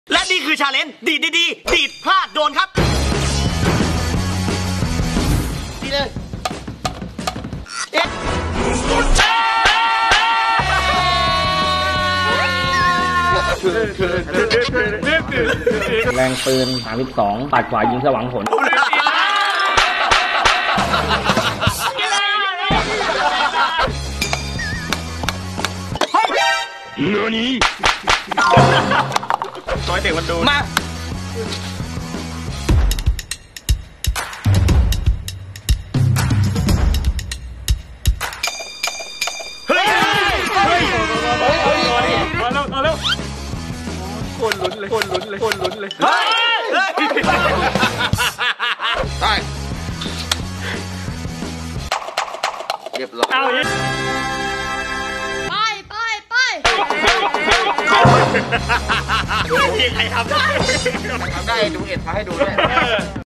และนี่คือชาเลนจ์ดีดดีๆดีดพลาดโดนครับดีเลยแรงปืน32ปัดขวายิงสว่างผลนี่ต่อยเตะมันโดนมาเฮ้ยมาแล้วโคนลุ้นเลยเฮ้ยได้เรียบร้อยใครทำได้ดูเอ็ดมาให้ดูด้วย